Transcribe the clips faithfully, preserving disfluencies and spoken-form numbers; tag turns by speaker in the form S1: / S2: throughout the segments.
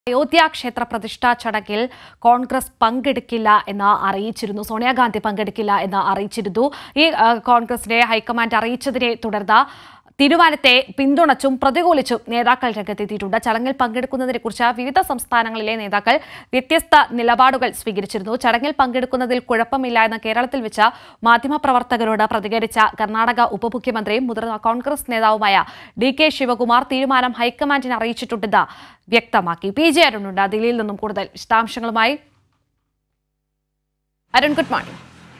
S1: അയോധ്യ ക്ഷേത്ര പ്രതിഷ്ഠാ ചടങ്ങിൽ കോൺഗ്രസ് പങ്കെടുക്കില്ല എന്ന് അറിയിച്ചിരുന്നു. സോണിയാഗാന്ധി പങ്കെടുക്കില്ല എന്ന് അറിയിച്ചിരുന്നു. ഈ കോൺഗ്രസിനെ ഹൈക്കമാൻഡ് അറിയിച്ചതിനെ തുടർന്ന് തീരുമാനത്തെ പിന്തുണച്ചും പ്രതികൂലിച്ചും നേതാക്കൾ രംഗത്തെത്തിയിട്ടുണ്ട്. ചടങ്ങിൽ പങ്കെടുക്കുന്നതിനെക്കുറിച്ച് വിവിധ സംസ്ഥാനങ്ങളിലെ നേതാക്കൾ വ്യത്യസ്ത നിലപാടുകൾ സ്വീകരിച്ചിരുന്നു. ചടങ്ങിൽ പങ്കെടുക്കുന്നതിൽ കുഴപ്പമില്ല എന്ന് കേരളത്തിൽ വെച്ച് മാധ്യമപ്രവർത്തകരോട് പ്രതികരിച്ച കർണാടക ഉപമുഖ്യമന്ത്രിയും മുതിർന്ന കോൺഗ്രസ് നേതാവുമായ ഡി കെ ശിവകുമാർ തീരുമാനം ഹൈക്കമാൻഡിനെ അറിയിച്ചിട്ടുണ്ടെന്ന് വ്യക്തമാക്കി. പി ജെ അരുണുണ്ട് ദില്ലിയിൽ നിന്നും കൂടുതൽ വിശദാംശങ്ങളുമായി. Arun, good morning.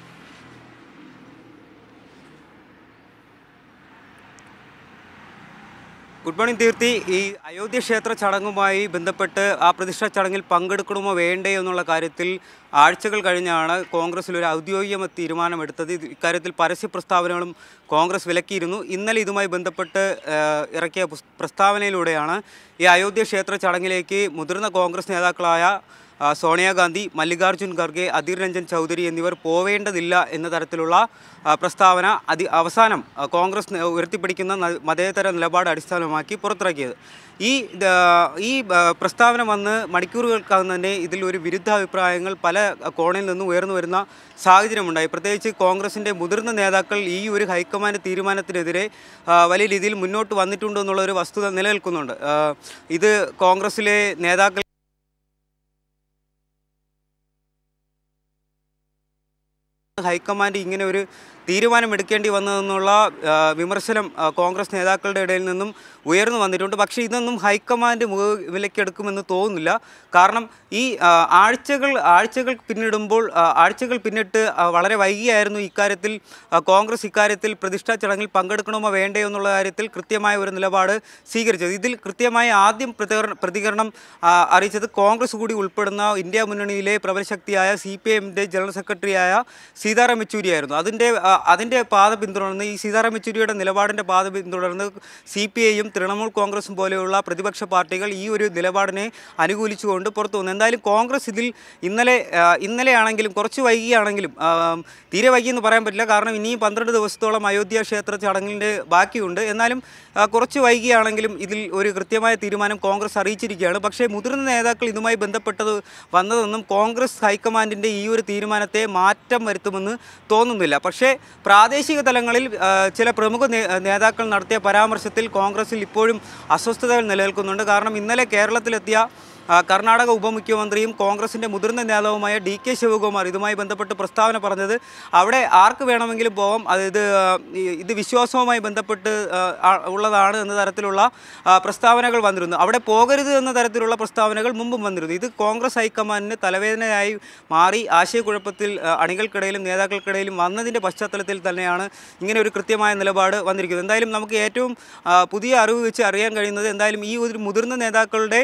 S2: Good morning തീർത്തി. ഈ അയോധ്യ ക്ഷേത്ര ചടങ്ങുമായി ബന്ധപ്പെട്ട് ആ പ്രതിഷ്ഠാ ചടങ്ങിൽ പങ്കെടുക്കണമോ വേണ്ടേ എന്നുള്ള കാര്യത്തിൽ ആഴ്ചകൾ കഴിഞ്ഞാണ് കോൺഗ്രസിൽ ഒരു ഔദ്യോഗിക തീരുമാനമെടുത്തത്. ഇക്കാര്യത്തിൽ പരസ്യ പ്രസ്താവനകളും കോൺഗ്രസ് വിലക്കിയിരുന്നു. ഇന്നലെ ഇതുമായി ബന്ധപ്പെട്ട് ഇറക്കിയ പ്രസ്താവനയിലൂടെയാണ് ഈ അയോധ്യ ക്ഷേത്ര ചടങ്ങിലേക്ക് മുതിർന്ന കോൺഗ്രസ് നേതാക്കളായ സോണിയാഗാന്ധി, മല്ലികാർജ്ജുൻ ഖർഗെ, അധീർ രഞ്ജൻ ചൗധരി എന്നിവർ പോവേണ്ടതില്ല എന്ന തരത്തിലുള്ള പ്രസ്താവന അതി അവസാനം കോൺഗ്രസ് ഉയർത്തിപ്പിടിക്കുന്ന മതേതര നിലപാട് അടിസ്ഥാനമാക്കി പുറത്തിറക്കിയത്. ഈ ഈ പ്രസ്താവന വന്ന് മണിക്കൂറുകൾക്കകം തന്നെ ഇതിൽ ഒരു വിരുദ്ധാഭിപ്രായങ്ങൾ പല കോണിൽ നിന്നും ഉയർന്നു വരുന്ന സാഹചര്യമുണ്ടായി. പ്രത്യേകിച്ച് കോൺഗ്രസിൻ്റെ മുതിർന്ന നേതാക്കൾ ഈ ഒരു ഹൈക്കമാൻഡ് തീരുമാനത്തിനെതിരെ വലിയ രീതിയിൽ മുന്നോട്ട് വന്നിട്ടുണ്ടെന്നുള്ളൊരു വസ്തുത നിലനിൽക്കുന്നുണ്ട്. ഇത് കോൺഗ്രസിലെ നേതാക്കൾ ഹൈക്കമാൻഡ് ഇങ്ങനെ ഒരു തീരുമാനമെടുക്കേണ്ടി വന്നതെന്നുള്ള വിമർശനം കോൺഗ്രസ് നേതാക്കളുടെ ഇടയിൽ നിന്നും ഉയർന്നു വന്നിട്ടുണ്ട്. പക്ഷേ ഇതൊന്നും ഹൈക്കമാൻഡ് മുഖവിലക്കെടുക്കുമെന്ന് തോന്നുന്നില്ല. കാരണം ഈ ആഴ്ചകൾ ആഴ്ചകൾ പിന്നിടുമ്പോൾ ആഴ്ചകൾ പിന്നിട്ട് വളരെ വൈകിയായിരുന്നു ഇക്കാര്യത്തിൽ കോൺഗ്രസ് ഇക്കാര്യത്തിൽ പ്രതിഷ്ഠാ ചടങ്ങിൽ പങ്കെടുക്കണമോ വേണ്ടയോ എന്നുള്ള കാര്യത്തിൽ കൃത്യമായ ഒരു നിലപാട് സ്വീകരിച്ചത്. ഇതിൽ കൃത്യമായ ആദ്യം പ്രതികരണം അറിയിച്ചത് കോൺഗ്രസ് കൂടി ഉൾപ്പെടുന്ന ഇന്ത്യ മുന്നണിയിലെ പ്രബലശക്തിയായ സി പി എമ്മിൻ്റെ ജനറൽ സെക്രട്ടറിയായ സീതാറാം യെച്ചൂരിയായിരുന്നു. അതിൻ്റെ അതിൻ്റെ പാത പിന്തുടർന്ന് ഈ സീതാറാം യെച്ചൂരിയുടെ നിലപാടിൻ്റെ പാത പിന്തുടർന്ന് സി പി ഐയും തൃണമൂൽ കോൺഗ്രസും പോലെയുള്ള പ്രതിപക്ഷ പാർട്ടികൾ ഈ ഒരു നിലപാടിനെ അനുകൂലിച്ചുകൊണ്ട് പുറത്തു വന്നു. എന്തായാലും കോൺഗ്രസ് ഇതിൽ ഇന്നലെ ഇന്നലെയാണെങ്കിലും കുറച്ച് വൈകിയാണെങ്കിലും തീരെ വൈകിയെന്ന് പറയാൻ പറ്റില്ല. കാരണം ഇനിയും പന്ത്രണ്ട് ദിവസത്തോളം അയോധ്യ ക്ഷേത്ര ചടങ്ങിൻ്റെ ബാക്കിയുണ്ട്. എന്നാലും കുറച്ച് വൈകിയാണെങ്കിലും ഇതിൽ ഒരു കൃത്യമായ തീരുമാനം കോൺഗ്രസ് അറിയിച്ചിരിക്കുകയാണ്. പക്ഷേ മുതിർന്ന നേതാക്കൾ ഇതുമായി ബന്ധപ്പെട്ടത് വന്നതൊന്നും കോൺഗ്രസ് ഹൈക്കമാൻഡിൻ്റെ ഈ ഒരു തീരുമാനത്തെ മാറ്റം വരുത്തുമെന്ന് തോന്നുന്നില്ല. പക്ഷേ പ്രാദേശിക തലങ്ങളിൽ ചില പ്രമുഖ നേതാക്കൾ നടത്തിയ പരാമർശത്തിൽ കോൺഗ്രസിൽ ഇപ്പോഴും അസ്വസ്ഥതകൾ നിലനിൽക്കുന്നുണ്ട്. കാരണം ഇന്നലെ കേരളത്തിലെത്തിയ കർണാടക ഉപമുഖ്യമന്ത്രിയും കോൺഗ്രസിൻ്റെ മുതിർന്ന നേതാവുമായ ഡി കെ ശിവകുമാർ ഇതുമായി ബന്ധപ്പെട്ട് പ്രസ്താവന പറഞ്ഞത് അവിടെ ആർക്ക് വേണമെങ്കിലും പോകാം, അതായത് ഇത് വിശ്വാസവുമായി ബന്ധപ്പെട്ട് ഉള്ളതാണ് എന്ന തരത്തിലുള്ള പ്രസ്താവനകൾ വന്നിരുന്നു. അവിടെ പോകരുത് എന്ന തരത്തിലുള്ള പ്രസ്താവനകൾ മുമ്പും വന്നിരുന്നു. ഇത് കോൺഗ്രസ് ഹൈക്കമാൻഡിന് തലവേദനയായി മാറി ആശയക്കുഴപ്പത്തിൽ അണികൾക്കിടയിലും നേതാക്കൾക്കിടയിലും വന്നതിൻ്റെ പശ്ചാത്തലത്തിൽ തന്നെയാണ് ഇങ്ങനെ ഒരു കൃത്യമായ നിലപാട് വന്നിരിക്കുന്നത്. എന്തായാലും നമുക്ക് ഏറ്റവും പുതിയ അറിവ് വെച്ച് അറിയാൻ കഴിയുന്നത് എന്തായാലും ഈ ഒരു മുതിർന്ന നേതാക്കളുടെ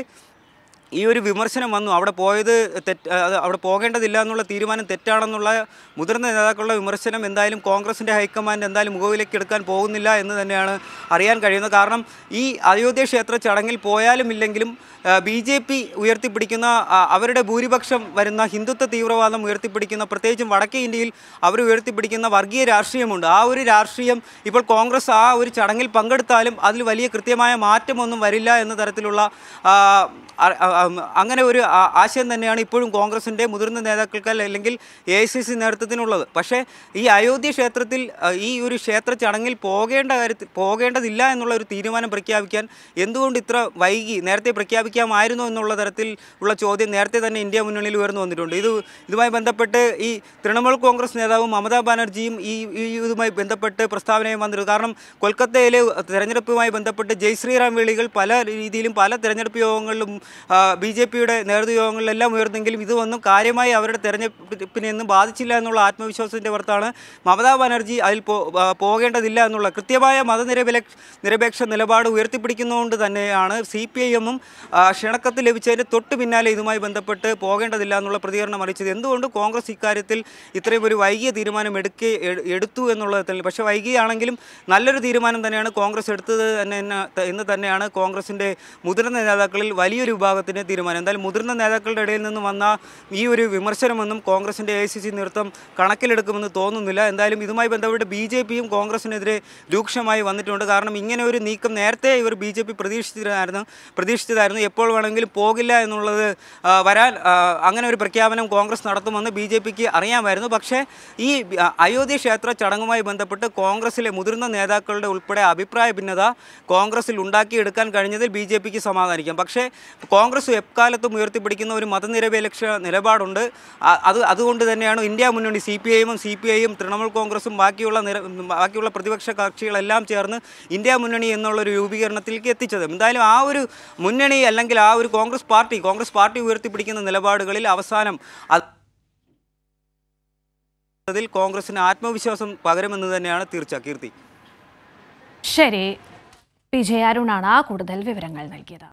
S2: ഈ ഒരു വിമർശനം വന്നു. അവിടെ പോയത് തെറ്റ് അവിടെ പോകേണ്ടതില്ല എന്നുള്ള തീരുമാനം തെറ്റാണെന്നുള്ള മുതിർന്ന നേതാക്കളുടെ വിമർശനം എന്തായാലും കോൺഗ്രസിൻ്റെ ഹൈക്കമാൻഡ് എന്തായാലും മുഖവിലേക്ക് എടുക്കാൻ പോകുന്നില്ല എന്ന് തന്നെയാണ് അറിയാൻ കഴിയുന്നത്. കാരണം ഈ അയോധ്യ ക്ഷേത്ര ചടങ്ങിൽ പോയാലും ഇല്ലെങ്കിലും ബി ജെ പി ഉയർത്തിപ്പിടിക്കുന്ന അവരുടെ ഭൂരിപക്ഷം വരുന്ന ഹിന്ദുത്വ തീവ്രവാദം ഉയർത്തിപ്പിടിക്കുന്ന പ്രത്യേകിച്ചും വടക്കേ ഇന്ത്യയിൽ അവർ ഉയർത്തിപ്പിടിക്കുന്ന വർഗീയ രാഷ്ട്രീയമുണ്ട്. ആ ഒരു രാഷ്ട്രീയം ഇപ്പോൾ കോൺഗ്രസ് ആ ഒരു ചടങ്ങിൽ പങ്കെടുത്താലും അതിൽ വലിയ കൃത്യമായ മാറ്റമൊന്നും വരില്ല എന്ന തരത്തിലുള്ള അങ്ങനെ ഒരു ആശയം തന്നെയാണ് ഇപ്പോഴും കോൺഗ്രസിൻ്റെ മുതിർന്ന നേതാക്കൾക്ക് അല്ലെങ്കിൽ എ ഐ സി സി നേതൃത്വത്തിനുള്ളത്. പക്ഷേ ഈ അയോധ്യ ക്ഷേത്രത്തിൽ ഈ ഒരു ക്ഷേത്ര ചടങ്ങിൽ പോകേണ്ട കാര്യത്തിൽ പോകേണ്ടതില്ല എന്നുള്ള ഒരു തീരുമാനം പ്രഖ്യാപിക്കാൻ എന്തുകൊണ്ട് ഇത്ര വൈകി? നേരത്തെ പ്രഖ്യാപിക്കാമായിരുന്നു എന്നുള്ള തരത്തിൽ ഉള്ള ചോദ്യം നേരത്തെ തന്നെ ഇന്ത്യ മുന്നണിയിൽ ഉയർന്നു വന്നിട്ടുണ്ട്. ഇത് ഇതുമായി ബന്ധപ്പെട്ട് ഈ തൃണമൂൽ കോൺഗ്രസ് നേതാവ് മമതാ ബാനർജിയും ഈ ഇതുമായി ബന്ധപ്പെട്ട് പ്രസ്താവനയും വന്നിരുന്നു. കാരണം കൊൽക്കത്തയിലെ തെരഞ്ഞെടുപ്പുമായി ബന്ധപ്പെട്ട് ജയ് ശ്രീറാം വിളികൾ പല രീതിയിലും പല തെരഞ്ഞെടുപ്പ് യോഗങ്ങളിലും ബി ജെ പിയുടെ നേതൃയോഗങ്ങളിലെല്ലാം ഉയർന്നെങ്കിലും ഇതൊന്നും കാര്യമായി അവരുടെ തെരഞ്ഞെടുപ്പിനെയൊന്നും ബാധിച്ചില്ല എന്നുള്ള ആത്മവിശ്വാസത്തിൻ്റെ പുറത്താണ് മമതാ ബാനർജി അതിൽ പോകേണ്ടതില്ല എന്നുള്ള കൃത്യമായ മതനിരപേക്ഷ നിരപേക്ഷ നിലപാട് ഉയർത്തിപ്പിടിക്കുന്നതുകൊണ്ട് തന്നെയാണ് സി പി ഐ എമ്മും ക്ഷണക്കത്ത് ലഭിച്ചതിന് തൊട്ട് പിന്നാലെ ഇതുമായി ബന്ധപ്പെട്ട് പോകേണ്ടതില്ല എന്നുള്ള പ്രതികരണം അറിയിച്ചത്. എന്തുകൊണ്ട് കോൺഗ്രസ് ഇക്കാര്യത്തിൽ ഇത്രയും ഒരു വൈകിയ തീരുമാനം എടുക്കേ എടുത്തു എന്നുള്ളത് തന്നെ. പക്ഷേ വൈകിയാണെങ്കിലും നല്ലൊരു തീരുമാനം തന്നെയാണ് കോൺഗ്രസ് എടുത്തത് തന്നെ എന്ന് തന്നെയാണ് കോൺഗ്രസിൻ്റെ മുതിർന്ന നേതാക്കളിൽ വലിയൊരു വിഭാഗത്തിൻ്റെ തീരുമാനം. എന്തായാലും മുതിർന്ന നേതാക്കളുടെ ഇടയിൽ നിന്ന് വന്ന ഈ ഒരു വിമർശനമൊന്നും കോൺഗ്രസിൻ്റെ എ ഐ സി സി നേതൃത്വം കണക്കിലെടുക്കുമെന്ന് തോന്നുന്നില്ല. എന്തായാലും ഇതുമായി ബന്ധപ്പെട്ട് ബി ജെ പിയും കോൺഗ്രസിനെതിരെ രൂക്ഷമായി വന്നിട്ടുണ്ട്. കാരണം ഇങ്ങനെ ഒരു നീക്കം നേരത്തെ ഇവർ ബി ജെ പി പ്രതീക്ഷിച്ചതായിരുന്നു പ്രതീക്ഷിച്ചതായിരുന്നു എപ്പോൾ വേണമെങ്കിലും പോകില്ല എന്നുള്ളത് വരാൻ അങ്ങനെ ഒരു പ്രഖ്യാപനം കോൺഗ്രസ് നടത്തുമെന്ന് ബി ജെ പിക്ക് അറിയാമായിരുന്നു. പക്ഷേ ഈ അയോധ്യ ക്ഷേത്ര ചടങ്ങുമായി ബന്ധപ്പെട്ട് കോൺഗ്രസിലെ മുതിർന്ന നേതാക്കളുടെ ഉൾപ്പെടെ അഭിപ്രായ ഭിന്നത കോൺഗ്രസിൽ ഉണ്ടാക്കിയെടുക്കാൻ കഴിഞ്ഞതിൽ ബി ജെ പിക്ക് സമാധാനിക്കാം. പക്ഷേ കോൺഗ്രസ് എക്കാലത്തും ഉയർത്തിപ്പിടിക്കുന്ന ഒരു മതനിരപേക്ഷ നിലപാടുണ്ട്. അത് അതുകൊണ്ട് തന്നെയാണ് ഇന്ത്യ മുന്നണി സി പി ഐയും സി പി ഐയും തൃണമൂൽ കോൺഗ്രസും ബാക്കിയുള്ള നിര ബാക്കിയുള്ള പ്രതിപക്ഷ കക്ഷികളെല്ലാം ചേർന്ന് ഇന്ത്യ മുന്നണി എന്നുള്ളൊരു രൂപീകരണത്തിലേക്ക് എത്തിച്ചത്. എന്തായാലും ആ ഒരു മുന്നണി അല്ലെങ്കിൽ ആ ഒരു കോൺഗ്രസ് പാർട്ടി കോൺഗ്രസ് പാർട്ടി ഉയർത്തിപ്പിടിക്കുന്ന നിലപാടുകളിൽ അവസാനം അതിൽ കോൺഗ്രസിന് ആത്മവിശ്വാസം പകരുമെന്ന് തന്നെയാണ് തീർച്ച. കീർത്തി.
S1: ശരി, പി ജെ അരുണാണ് കൂടുതൽ വിവരങ്ങൾ നൽകിയത്.